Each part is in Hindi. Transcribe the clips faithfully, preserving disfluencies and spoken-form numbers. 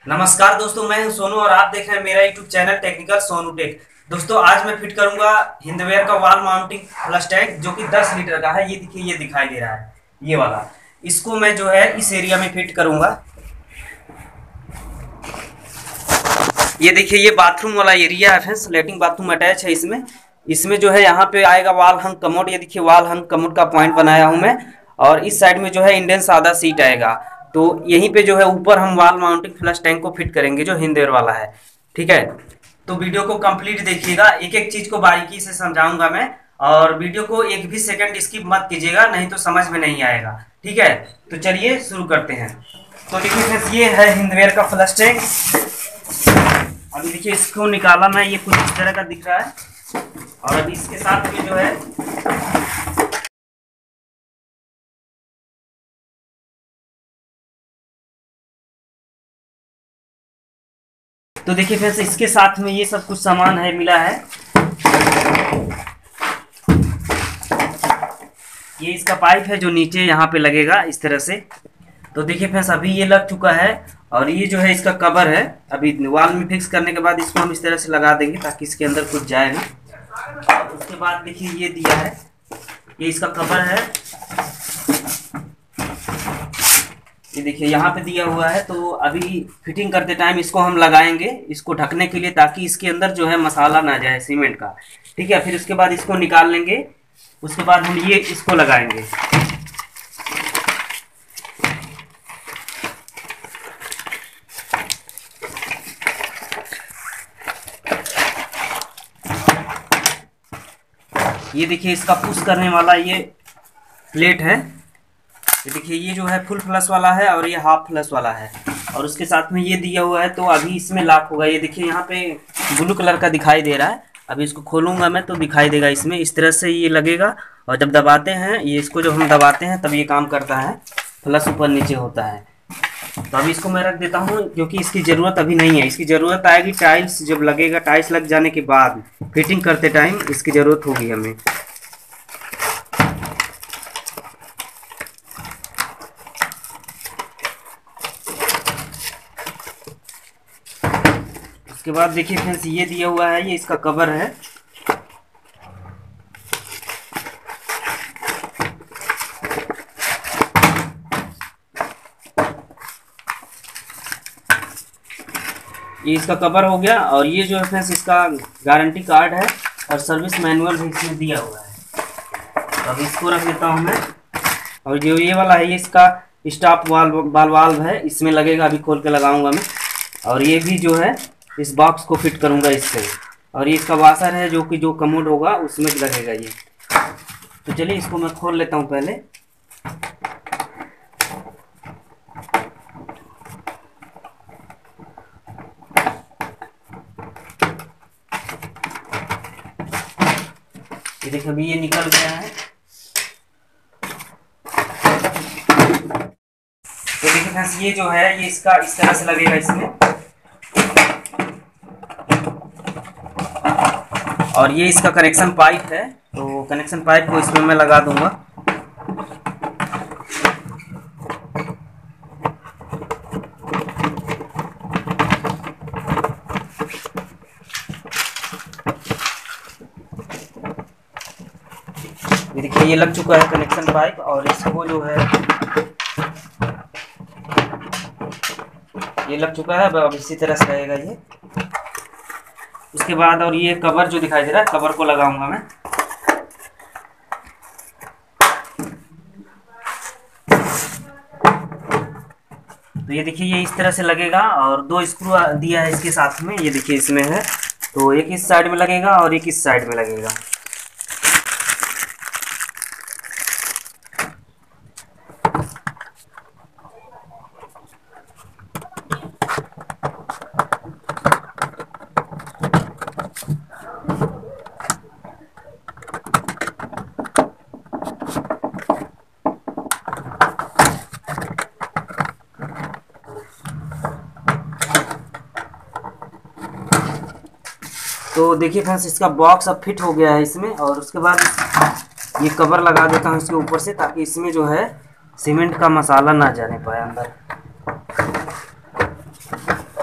नमस्कार दोस्तों, मैं हूं सोनू और आप देख रहे हैं मेरा YouTube channel technical Sonu tech. दोस्तों आज मैं फिट करूंगा हिंदवेयर का वॉल माउंटिंग फ्लश टैंक जो कि दस लीटर का है। ये देखिए, ये दिखाई दे रहा है, ये वाला। इसको मैं जो है इस एरिया में फिट करूंगा। ये देखिए, ये बाथरूम वाला एरिया है फ्रेंड्स, लेटिंग बाथरूम अटैच है इसमें। इसमें जो है यहाँ पे आएगा वॉल हंग कमोड। ये देखिए, वॉल हंग कमोड का पॉइंट बनाया हूँ मैं। और इस साइड में जो है इंडियन सादा सीट आएगा। तो यहीं पे जो है ऊपर हम वॉल माउंटिंग फ्लश टैंक को फिट करेंगे जो हिंदवेयर वाला है। ठीक है, तो वीडियो को कंप्लीट देखिएगा, एक एक चीज को बारीकी से समझाऊंगा मैं। और वीडियो को एक भी सेकंड स्किप मत कीजिएगा, नहीं तो समझ में नहीं आएगा। ठीक है, तो चलिए शुरू करते हैं। तो देखिए फ्रेंड्स, ये है हिंदवेयर का फ्लश टैंक। अभी देखिए, इसको निकाला मैं, ये कुछ इस तरह का दिख रहा है। और अभी इसके साथ में जो है तो देखिए फ्रेंड्स, इसके साथ में ये सब कुछ सामान है, मिला है। ये इसका पाइप है जो नीचे यहाँ पे लगेगा इस तरह से। तो देखिए फ्रेंड्स, अभी ये लग चुका है। और ये जो है इसका कवर है। अभी वॉल में फिक्स करने के बाद इसको हम इस तरह से लगा देंगे ताकि इसके अंदर कुछ जाए ना। और उसके बाद देखिए, ये दिया है, ये इसका कवर है। ये देखिए यहाँ पे दिया हुआ है। तो अभी फिटिंग करते टाइम इसको हम लगाएंगे, इसको ढकने के लिए, ताकि इसके अंदर जो है मसाला ना जाए सीमेंट का। ठीक है, फिर उसके बाद इसको निकाल लेंगे। उसके बाद हम ये इसको लगाएंगे। ये देखिए, इसका पुश करने वाला ये प्लेट है। ये देखिए, ये जो है फुल फ्लश वाला है और ये हाफ फ्लश वाला है। और उसके साथ में ये दिया हुआ है। तो अभी इसमें लॉक होगा। ये देखिए, यहाँ पे ब्लू कलर का दिखाई दे रहा है। अभी इसको खोलूंगा मैं तो दिखाई देगा इसमें, इस तरह से ये लगेगा। और जब दबाते हैं, ये इसको जब हम दबाते हैं तब ये काम करता है, फ्लश ऊपर नीचे होता है। तो अभी इसको मैं रख देता हूँ, क्योंकि इसकी ज़रूरत अभी नहीं है। इसकी ज़रूरत आएगी टाइल्स जब लगेगा, टाइल्स लग जाने के बाद फिटिंग करते टाइम इसकी ज़रूरत होगी हमें। उसके बाद देखिए फ्रेंड्स, ये दिया हुआ है, ये इसका कवर है। ये इसका कवर हो गया। और ये जो है फ्रेंड्स, इसका गारंटी कार्ड है और सर्विस मैनुअल भी इसमें दिया हुआ है। तो अब इसको रख देता हूँ मैं। और जो ये वाला है, ये इसका स्टॉप वाल बाल वाल्व है, इसमें लगेगा। अभी खोल के लगाऊंगा मैं। और ये भी जो है इस बॉक्स को फिट करूंगा इससे। और ये इसका वाशर है जो कि जो कमोड होगा उसमें लगेगा ये। तो चलिए इसको मैं खोल लेता हूँ पहले। ये देखिए, अभी ये निकल गया है। तो देखिए फ्रेंड्स, ये जो है ये इसका इस तरह से लगेगा इसमें। और ये इसका कनेक्शन पाइप है। तो कनेक्शन पाइप को इसमें मैं लगा दूंगा। ये देखिए, ये लग चुका है कनेक्शन पाइप। और इसको जो है ये लग चुका है। अब इसी तरह से रहेगा ये। उसके बाद और ये कवर जो दिखाई दे रहा है, कवर को लगाऊंगा मैं। तो ये देखिए, ये इस तरह से लगेगा। और दो स्क्रू दिया है इसके साथ में, ये देखिए इसमें है। तो एक इस साइड में लगेगा और एक इस साइड में लगेगा। तो देखिए फ्रेंड्स, इसका बॉक्स अब फिट हो गया है इसमें। और उसके बाद ये कवर लगा देता हूँ इसके ऊपर से, ताकि इसमें जो है सीमेंट का मसाला ना जाने पाए अंदर।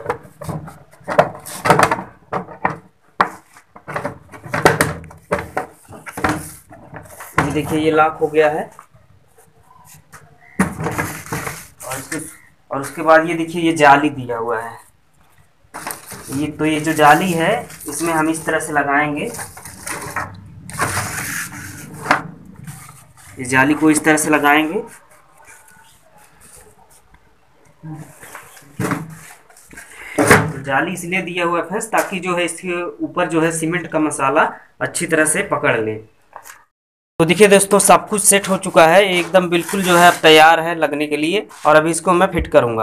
देखिए ये लॉक हो गया है। और इसके और उसके बाद ये देखिए ये जाली दिया हुआ है। ये तो ये जो जाली है इसमें हम इस तरह से लगाएंगे, इस जाली को इस तरह से लगाएंगे। तो जाली इसलिए दिया हुआ है फ्रेंड्स ताकि जो है इसके ऊपर जो है सीमेंट का मसाला अच्छी तरह से पकड़ ले। तो देखिए दोस्तों सब कुछ सेट हो चुका है, एकदम बिल्कुल जो है अब तैयार है लगने के लिए। और अभी इसको मैं फिट करूँगा।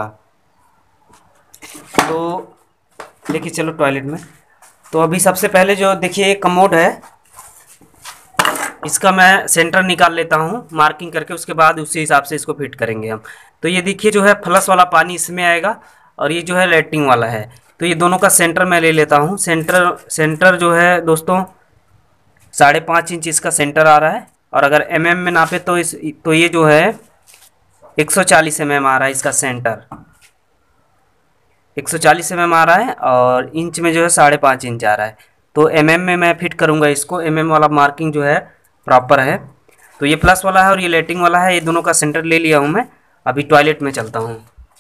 तो देखिए चलो टॉयलेट में। तो अभी सबसे पहले जो देखिए एक कमोड है, इसका मैं सेंटर निकाल लेता हूँ मार्किंग करके, उसके बाद उसी हिसाब से इसको फिट करेंगे हम। तो ये देखिए जो है फ्लश वाला पानी इसमें आएगा और ये जो है लैट्रिन वाला है। तो ये दोनों का सेंटर मैं ले लेता हूँ। सेंटर सेंटर जो है दोस्तों साढ़े पाँच इंच इसका सेंटर आ रहा है। और अगर एम एम में नापे तो इस तो ये जो है एक सौ चालीस एम एम आ रहा है इसका सेंटर, एक सौ चालीस एम एम आ रहा है। और इंच में जो है साढ़े पाँच इंच आ रहा है। तो एम एम में मैं फिट करूँगा इसको। एम एम वाला मार्किंग जो है प्रॉपर है। तो ये प्लस वाला है और ये लैट्रिन वाला है, ये दोनों का सेंटर ले लिया हूँ मैं। अभी टॉयलेट में चलता हूँ।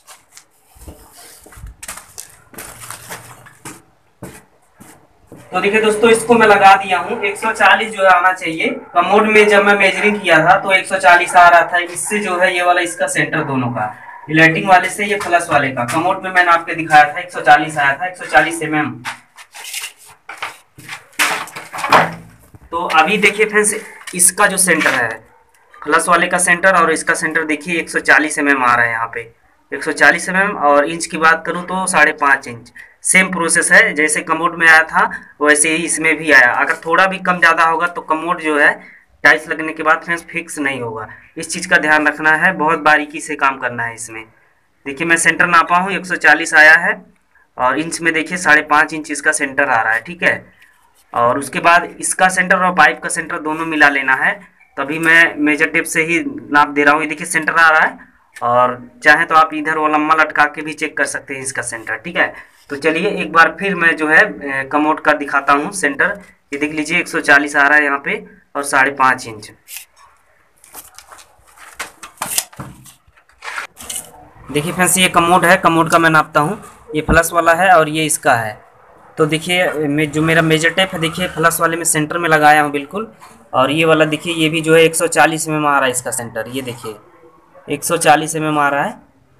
तो देखिए दोस्तों इसको मैं लगा दिया हूँ। एक सौ चालीस जो है आना चाहिए। कमोड में जब मैं मेजरिंग किया था तो एक सौ चालीस आ रहा था। इससे जो है ये वाला इसका सेंटर दोनों का, ये लैट्रिन वाले से ये प्लस वाले का, कमोड में मैंने आपको दिखाया था एक सौ चालीस आया था, एक सौ चालीस एम एम। तो अभी देखिए फ्रेंड्स इसका जो सेंटर है प्लस वाले का सेंटर और इसका सेंटर देखिए एक सौ चालीस एम एम आ रहा है यहाँ पे, एक सौ चालीस एम एम। और इंच की बात करूँ तो साढ़े पाँच इंच। सेम प्रोसेस है, जैसे कमोड में आया था वैसे ही इसमें भी आया। अगर थोड़ा भी कम ज़्यादा होगा तो कमोड जो है टाइल्स लगने के बाद फ्रेंड्स फिक्स नहीं होगा। इस चीज़ का ध्यान रखना है, बहुत बारीकी से काम करना है इसमें। देखिए मैं सेंटर नापा हूँ, एक सौ चालीस आया है और इंच में देखिए साढ़े पाँच इंच इसका सेंटर आ रहा है, ठीक है। और उसके बाद इसका सेंटर और पाइप का सेंटर दोनों मिला लेना है। तभी मैं मेजर टेप से ही नाप दे रहा हूँ। ये देखिए सेंटर आ रहा है और चाहे तो आप इधर वो लम्बा लटका के भी चेक कर सकते हैं इसका सेंटर, ठीक है। तो चलिए एक बार फिर मैं जो है कमोड का दिखाता हूँ सेंटर। ये देख लीजिए एक सौ चालीस आ रहा है यहाँ पे और साढ़े पाँच इंच। देखिए फ्रेंड्स ये कमोड है, कमोड का मैं नापता हूँ। ये प्लस वाला है और ये इसका है। तो देखिए मैं जो मेरा मेजर टेप है देखिए प्लस वाले में सेंटर में लगाया हूँ बिल्कुल। और ये वाला देखिए ये भी जो है एक सौ चालीस एम एम आ रहा है इसका सेंटर। ये देखिए एक सौ चालीस एम एम आ रहा है।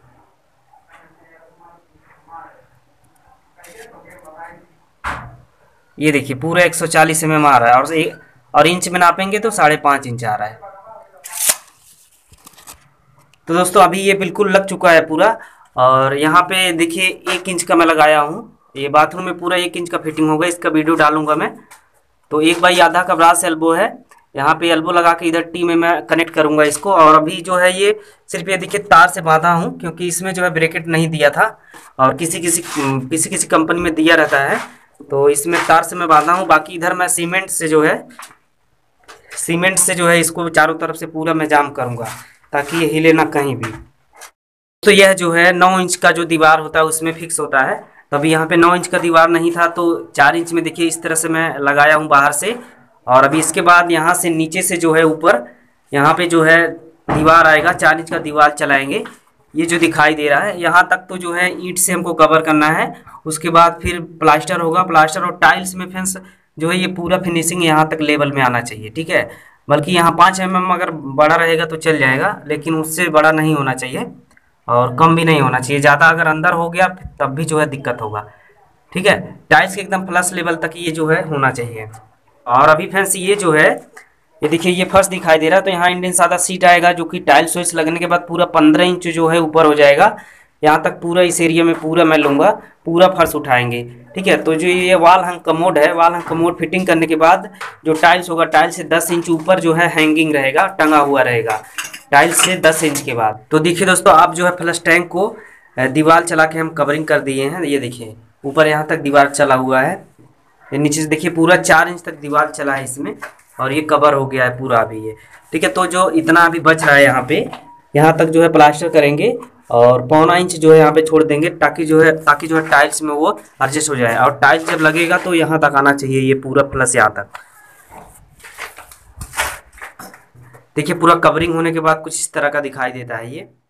ये देखिए पूरा एक सौ चालीस एम एम आ रहा है। और एक और इंच में नापेंगे तो साढ़े पाँच इंच आ रहा है। तो दोस्तों अभी ये बिल्कुल लग चुका है पूरा। और यहाँ पे देखिए एक इंच का मैं लगाया हूँ। ये बाथरूम में पूरा एक इंच का फिटिंग होगा, इसका वीडियो डालूंगा मैं। तो एक बाई आधा का ब्रास एल्बो है, यहाँ पे एल्बो लगा के इधर टी में मैं कनेक्ट करूंगा इसको। और अभी जो है ये सिर्फ ये देखिए तार से बांधा हूँ, क्योंकि इसमें जो है ब्रैकेट नहीं दिया था और किसी किसी किसी किसी कंपनी में दिया रहता है। तो इसमें तार से मैं बांधा हूँ। बाकी इधर मैं सीमेंट से जो है सीमेंट से जो है इसको चारों तरफ से पूरा मैं जाम करूँगा ताकि ये हिले ना कहीं भी। तो यह जो है नौ इंच का जो दीवार होता है उसमें फिक्स होता है। तो अभी यहाँ पे नौ इंच का दीवार नहीं था तो चार इंच में देखिए इस तरह से मैं लगाया हूँ बाहर से। और अभी इसके बाद यहाँ से नीचे से जो है ऊपर यहाँ पे जो है दीवार आएगा, चार इंच का दीवार चलाएंगे। ये जो दिखाई दे रहा है यहाँ तक तो जो है ईंट से हमको कवर करना है। उसके बाद फिर प्लास्टर होगा। प्लास्टर और टाइल्स में फ्रेंड्स जो है ये पूरा फिनिशिंग यहाँ तक लेवल में आना चाहिए, ठीक है। बल्कि यहाँ पाँच एम एम अगर बड़ा रहेगा तो चल जाएगा, लेकिन उससे बड़ा नहीं होना चाहिए और कम भी नहीं होना चाहिए। ज़्यादा अगर अंदर हो गया तब भी जो है दिक्कत होगा, ठीक है। टाइल्स के एकदम प्लस लेवल तक ये जो है होना चाहिए। और अभी फ्रेंड्स ये जो है ये देखिए ये फर्श दिखाई दे रहा है। तो यहाँ इंडियन सादा सीट आएगा जो कि टाइल्स वाइल्स लगने के बाद पूरा पंद्रह इंच जो है ऊपर हो जाएगा। यहाँ तक पूरा इस एरिया में पूरा मैं लूँगा, पूरा फर्श उठाएंगे, ठीक है। तो जो ये वाल हंग कमोड है, वाल हंग कमोड फिटिंग करने के बाद जो टाइल्स होगा टाइल्स से दस इंच ऊपर जो है हैंगिंग रहेगा, टंगा हुआ रहेगा टाइल्स से दस इंच के बाद। तो देखिए दोस्तों आप जो है फ्लश टैंक को दीवार चला के हम कवरिंग कर दिए हैं। ये देखिए ऊपर यहाँ तक दीवार चला हुआ है, ये नीचे से देखिए पूरा चार इंच तक दीवार चला है इसमें और ये कवर हो गया है पूरा अभी ये, ठीक है। तो जो इतना अभी बच रहा है यहाँ पे, यहाँ तक जो है प्लास्टर करेंगे और पौना इंच जो है यहाँ पे छोड़ देंगे ताकि जो है ताकि जो है टाइल्स में वो एडजस्ट हो जाए। और टाइल्स जब लगेगा तो यहाँ तक आना चाहिए ये पूरा प्लस यहाँ तक। देखिए पूरा कवरिंग होने के बाद कुछ इस तरह का दिखाई देता है ये।